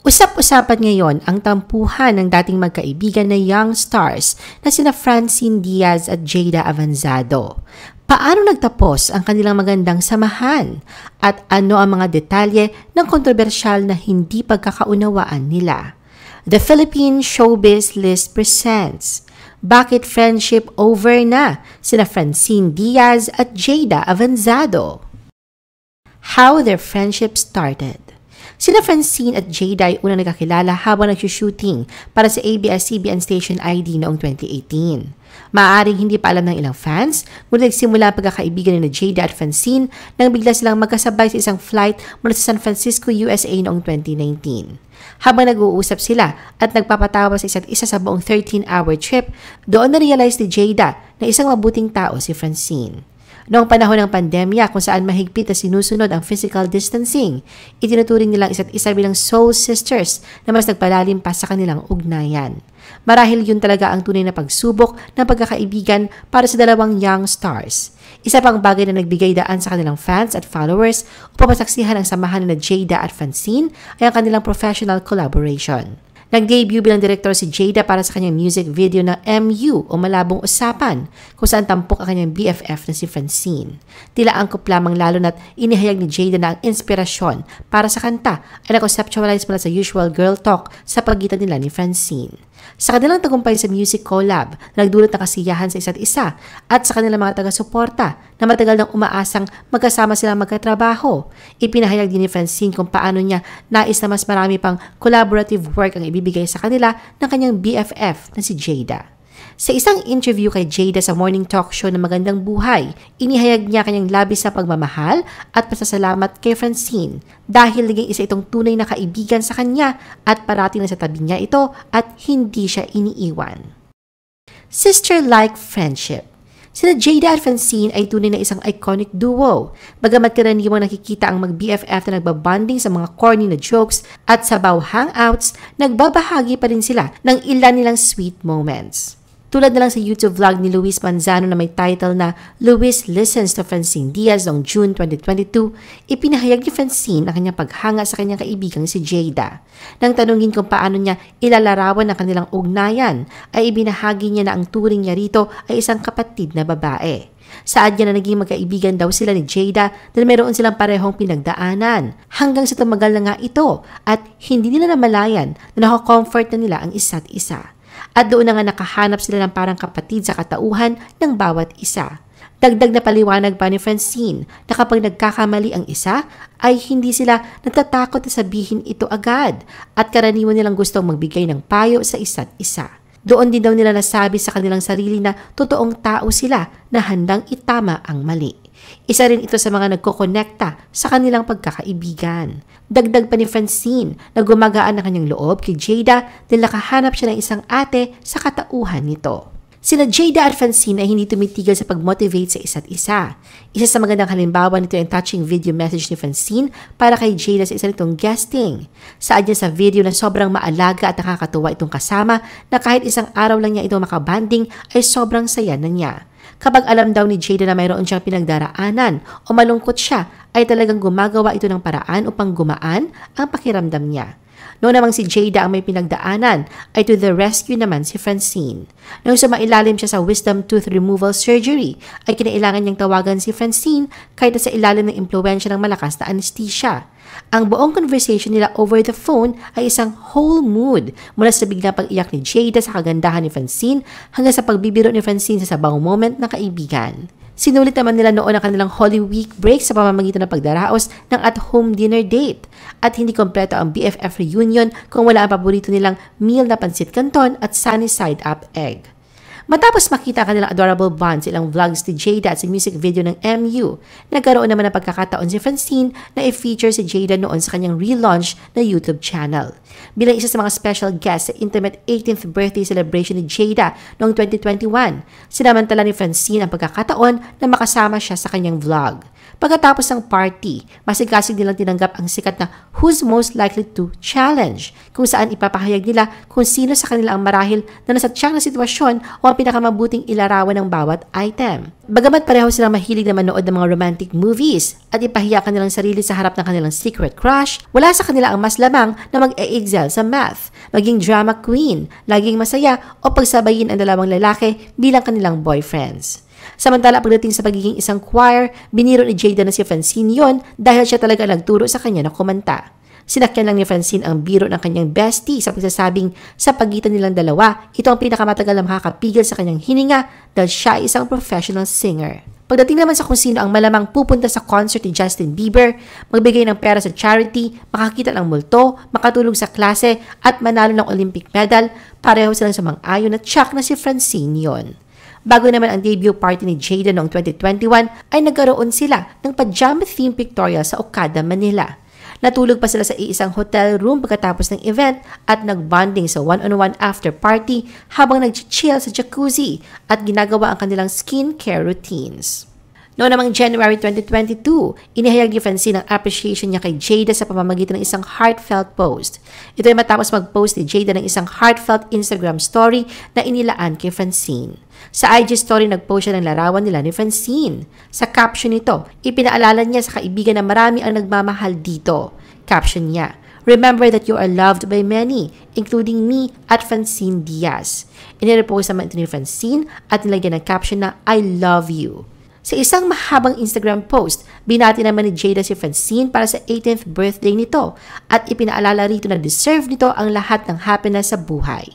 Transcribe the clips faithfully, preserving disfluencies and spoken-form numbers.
Usap-usapan ngayon ang tampuhan ng dating magkaibigan na young stars na sina Francine Diaz at Jada Avanzado. Paano nagtapos ang kanilang magandang samahan? At ano ang mga detalye ng kontrobersyal na hindi pagkakaunawaan nila? The Philippine Showbiz List presents Bakit Friendship Over Na sina Francine Diaz at Jada Avanzado? How their friendship started. Sina Francine at Jada ay unang nagkakilala habang nag-shooting para sa A B S C B N Station I D noong twenty eighteen. Maaaring hindi pa alam ng ilang fans, ngunit nagsimula ang pagkakaibigan ni Jada at Francine nang bigla silang magkasabay sa isang flight mula sa San Francisco, U S A noong twenty nineteen. Habang nag-uusap sila at nagpapatawa sa isa't isa sa buong thirteen hour trip, doon na-realize ni Jada na isang mabuting tao si Francine. Noong panahon ng pandemya kung saan mahigpit na sinusunod ang physical distancing, itinuturing nilang isa't isa bilang soul sisters na mas nagpalalim pa sa kanilang ugnayan. Marahil yun talaga ang tunay na pagsubok ng pagkakaibigan para sa dalawang young stars. Isa pang bagay na nagbigay daan sa kanilang fans at followers upang masaksihan ang samahan ni Jada at Francine ay ang kanilang professional collaboration. Nag-debut bilang direktor si Jada para sa kanyang music video na M U o Malabong Usapan kung saan tampok ang kanyang B F F na si Francine. Tila angkop lamang lalo na't inihayag ni Jada na ang inspirasyon para sa kanta ay na-conceptualize mula sa usual girl talk sa pagitan nila ni Francine. Sa kanilang tagumpay sa music collab, nagdulot ng kasiyahan sa isa't isa at sa kanilang mga taga-suporta na matagal nang umaasang magkasama silang magkatrabaho. Ipinahayag din ni Francine kung paano niya nais na mas marami pang collaborative work ang ibibigay sa kanila ng kanyang B F F na si Jada. Sa isang interview kay Jada sa morning talk show na Magandang Buhay, inihayag niya kanyang labis na pagmamahal at pasasalamat kay Francine dahil naging isa itong tunay na kaibigan sa kanya at parating na sa tabi niya ito at hindi siya iniiwan. Sister-like friendship. Sina Jada at Francine ay tunay na isang iconic duo. Bagamat karaniwang nakikita ang mag-B F F na nagbabanding sa mga corny na jokes at sabaw hangouts, nagbabahagi pa rin sila ng ilan nilang sweet moments. Tulad na lang sa YouTube vlog ni Luis Manzano na may title na Luis Listens to Francine Diaz noong June twenty twenty-two, ipinahayag ni Francine ang kanyang paghanga sa kanyang kaibigang si Jada. Nang tanungin kung paano niya ilalarawan ang kanilang ugnayan, ay ibinahagi niya na ang turing niya rito ay isang kapatid na babae. Saad niya na naging magkaibigan daw sila ni Jada dahil meron silang parehong pinagdaanan hanggang sa tumagal na nga ito at hindi nila namalayan na nako-comfort na nila ang isa't isa. At doon na nga nakahanap sila ng parang kapatid sa katauhan ng bawat isa. Dagdag na paliwanag pa ni Francine na kapag nagkakamali ang isa, ay hindi sila natatakot na sabihin ito agad at karaniwan nilang gustong magbigay ng payo sa isa't isa. Doon din daw nila nasabi sa kanilang sarili na totoong tao sila na handang itama ang mali. Isa rin ito sa mga nagkokonekta sa kanilang pagkakaibigan. Dagdag pa ni Francine na gumagaan ang kanyang loob kay Jada dahil nakahanap siya ng isang ate sa katauhan nito. Sina Jada at Francine ay hindi tumitigil sa pag-motivate sa isa't isa. Isa sa magandang halimbawa nito ay ang touching video message ni Francine para kay Jada sa isa nitong guesting. Saad niya sa video na sobrang maalaga at nakakatuwa itong kasama na kahit isang araw lang niya ito makabanding ay sobrang saya na niya. Kapag alam daw ni Jada na mayroon siyang pinagdaraanan o malungkot siya, ay talagang gumagawa ito ng paraan upang gumaan ang pakiramdam niya. Noong namang si Jada ang may pinagdaanan, ay to the rescue naman si Francine. Noong sumailalim siya sa wisdom tooth removal surgery, ay kinailangan niyang tawagan si Francine kahit na sa ilalim ng impluwensya ng malakas na anesthesia. Ang buong conversation nila over the phone ay isang whole mood mula sa biglang pag-iyak ni Jada sa kagandahan ni Francine hanggang sa pagbibiro ni Francine sa sabang moment ng kaibigan. Sinulit naman nila noon ang kanilang Holy Week break sa pamamagitan ng pagdaraos ng at-home dinner date. At hindi kompleto ang B F F reunion kung wala ang paborito nilang meal na pansit canton at sunny side up egg. Matapos makita ang kanilang adorable bond sa ilang vlogs ni Jada at sa music video ng M U, nagkaroon naman ng pagkakataon si Francine na i-feature si Jada noon sa kanyang relaunch na YouTube channel. Bilang isa sa mga special guest sa intimate eighteenth birthday celebration ni Jada noong twenty twenty-one, sinamantala ni Francine ang pagkakataon na makasama siya sa kanyang vlog. Pagkatapos ng party, masigasig nilang tinanggap ang sikat na Who's Most Likely to Challenge, kung saan ipapahayag nila kung sino sa kanila ang marahil na nasa tiyak na sitwasyon o ang pinakamabuting ilarawan ng bawat item. Bagamat pareho silang mahilig na manood ng mga romantic movies at ipahiya kanilang sarili sa harap ng kanilang secret crush, wala sa kanila ang mas lamang na mag-e-excel sa math, maging drama queen, laging masaya o pagsabayin ang dalawang lalaki bilang kanilang boyfriends. Samantala, pagdating sa pagiging isang choir, biniro ni Jada na si Francine yon dahil siya talaga nagturo sa kanya na kumanta. Sinakyan lang ni Francine ang biro ng kanyang bestie sa pagsasabing sa pagitan nilang dalawa, ito ang pinakamatagal na makakapigil sa kanyang hininga dahil siya ay isang professional singer. Pagdating naman sa kung sino ang malamang pupunta sa concert ni Justin Bieber, magbigay ng pera sa charity, makakita ng multo, makatulog sa klase at manalo ng Olympic medal, pareho silang sumang-ayon at tsak na si Francine yon. Bago naman ang debut party ni Jada noong twenty twenty-one ay nagkaroon sila ng pajama-themed pictorial sa Okada, Manila. Natulog pa sila sa iisang hotel room pagkatapos ng event at nag-bonding sa one-on-one after party habang nag-chill sa jacuzzi at ginagawa ang kanilang skincare routines. Noong namang January twenty twenty-two, inihayag ni Francine ang appreciation niya kay Jada sa pamamagitan ng isang heartfelt post. Ito ay matapos mag-post ni Jada ng isang heartfelt Instagram story na inilaan kay Francine. Sa I G story, nag-post siya ng larawan nila ni Francine. Sa caption nito, ipinaalala niya sa kaibigan na marami ang nagmamahal dito. Caption niya, "Remember that you are loved by many, including me at Francine Diaz." Inirepost naman ito ni Francine at nilagyan ng caption na, "I love you." Sa isang mahabang Instagram post, binati naman ni Jada si Francine para sa eighteenth birthday nito at ipinaalala rito na deserve nito ang lahat ng happiness sa buhay.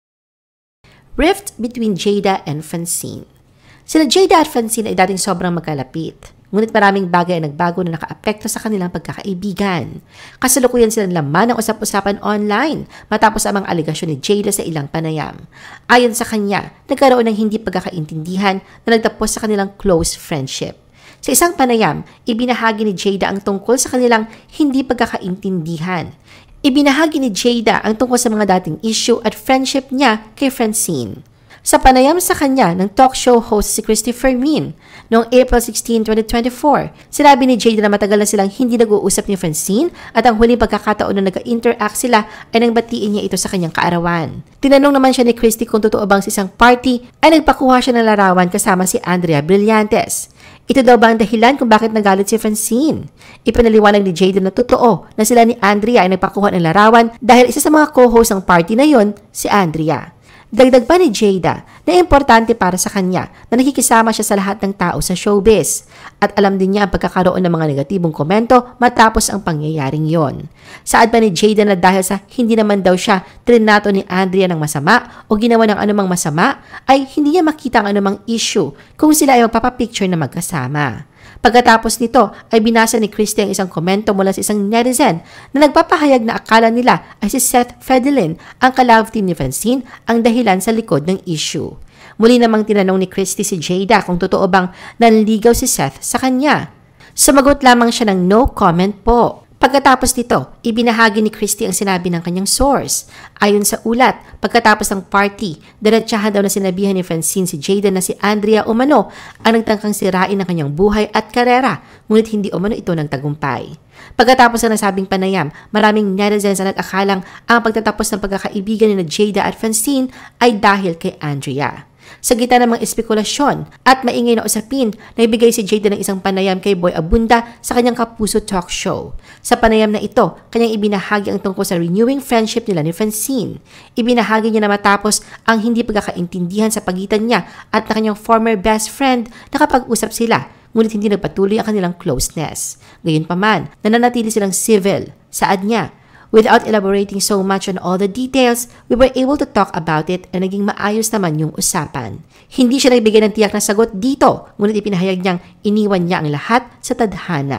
Rift between Jada and Francine. Sila Jada at Francine ay dating sobrang magkalapit. Ngunit maraming bagay ang nagbago na nakaapekto sa kanilang pagkakaibigan. Kasalukuyan silang laman ng usap-usapan online matapos ang mga aligasyon ni Jada sa ilang panayam. Ayon sa kanya, nagkaroon ng hindi pagkakaintindihan na nagtapos sa kanilang close friendship. Sa isang panayam, ibinahagi ni Jada ang tungkol sa kanilang hindi pagkakaintindihan. Ibinahagi ni Jada ang tungkol sa mga dating issue at friendship niya kay Francine. Sa panayam sa kanya ng talk show host si Christy Fermin noong April sixteenth, twenty twenty-four, sinabi ni Jada na matagal na silang hindi nag-uusap ni Francine at ang huling pagkakataon na nag-interact sila ay nang batiin niya ito sa kanyang kaarawan. Tinanong naman siya ni Christy kung totoo bang sa isang party ay nagpakuha siya ng larawan kasama si Andrea Brillantes. Ito daw ba ang dahilan kung bakit nagalit si Francine? Ipinaliwanag ni Jada na totoo na sila ni Andrea ay nagpakuha ng larawan dahil isa sa mga co-host ng party na yon si Andrea. Dagdag pa ni Jada na importante para sa kanya na nakikisama siya sa lahat ng tao sa showbiz at alam din niya ang pagkakaroon ng mga negatibong komento matapos ang pangyayaring yon. Saad pa ni Jada na dahil sa hindi naman daw siya trinato ni Andrea ng masama o ginawa ng anumang masama ay hindi niya makita ang anumang issue kung sila ay magpapapicture na magkasama. Pagkatapos nito ay binasa ni Christy ang isang komento mula sa isang netizen na nagpapahayag na akala nila ay si Seth Fedelin, ang ka-love team ni Francine, ang dahilan sa likod ng issue. Muli namang tinanong ni Christy si Jada kung totoo bang nanligaw si Seth sa kanya. Sumagot lamang siya ng no comment po. Pagkatapos nito, ibinahagi ni Christy ang sinabi ng kanyang source. Ayon sa ulat, pagkatapos ng party, diretsahan daw na sinabihan ni Francine si Jada na si Andrea umano ang nagtangkang sirain ng kanyang buhay at karera, ngunit hindi umano ito ng tagumpay. Pagkatapos ng nasabing panayam, maraming netizens ang nag-akalang ang pagtatapos ng pagkakaibigan ni Jada at Francine ay dahil kay Andrea. Sa gitna ng mga espekulasyon at maingay na usapin, naibigay si Jada ng isang panayam kay Boy Abunda sa kanyang Kapuso talk show. Sa panayam na ito, kanyang ibinahagi ang tungkol sa renewing friendship nila ni Francine. Ibinahagi niya na matapos ang hindi pagkakaintindihan sa pagitan niya at na kanyang former best friend, nakapag-usap sila, ngunit hindi nagpatuloy ang kanilang closeness. Gayunpaman, nananatili silang civil. Saad niya, "Without elaborating so much on all the details, we were able to talk about it and naging maayos naman yung usapan." Hindi siya nagbigay ng tiyak na sagot dito, ngunit ipinahayag niyang iniwan niya ang lahat sa tadhana.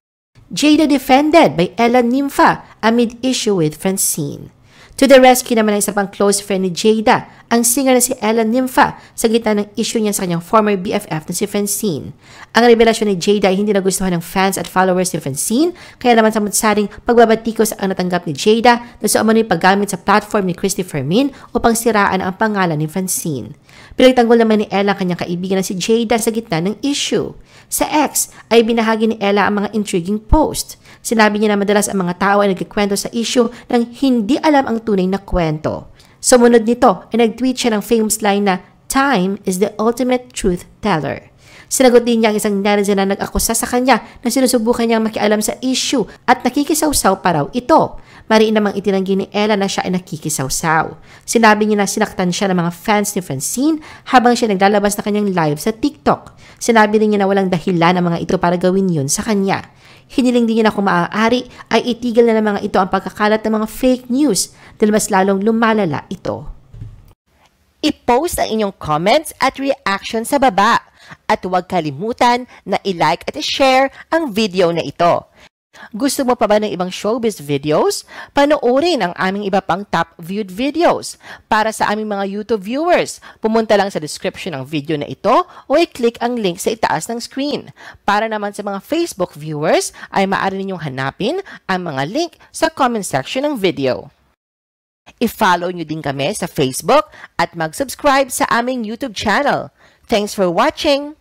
Jada defended by Ella Nympha amid issue with Francine. To the rescue naman ang isa pang close friend ni Jada, ang singer na si Ella Nympha sa gitna ng issue niya sa kanyang former B F F na si Francine. Ang revelasyon ni Jada ay hindi nagustuhan ng fans at followers ni Francine, kaya naman sa mutsaring pagbabatikos ang natanggap ni Jada na sa umano'y paggamit sa platform ni Christy Fermin upang siraan ang pangalan ni Francine. Pinagtanggol naman ni Ella ang kanyang kaibigan na si Jada sa gitna ng issue. Sa X ay binahagi ni Ella ang mga intriguing post. Sinabi niya na madalas ang mga tao ay nagkikwento sa issue nang hindi alam ang tunay na kwento. Sumunod nito ay nag-tweet siya ng famous line na, "Time is the ultimate truth teller." Sinagot din niya ang isang netizen na nag-akusa sa kanya na sinusubukan niyang makialam sa issue at nakikisawsaw pa raw ito. Mariin namang itinanggi ni Ella na siya ay nakikisawsaw. Sinabi niya na sinaktan siya ng mga fans ni Francine habang siya naglalabas na kanyang live sa TikTok. Sinabi rin niya na walang dahilan ang mga ito para gawin yun sa kanya. Hiniling din niya na kung maaari ay itigil na ng mga ito ang pagkakalat ng mga fake news dahil mas lalong lumalala ito. I-post ang inyong comments at reaction sa baba. At huwag kalimutan na i-like at i-share ang video na ito. Gusto mo pa ba ng ibang showbiz videos? Panoorin ang aming iba pang top viewed videos. Para sa aming mga YouTube viewers, pumunta lang sa description ng video na ito o i-click ang link sa itaas ng screen. Para naman sa mga Facebook viewers, ay maaari ninyong hanapin ang mga link sa comment section ng video. I-follow nyo din kami sa Facebook at mag-subscribe sa aming YouTube channel. Thanks for watching!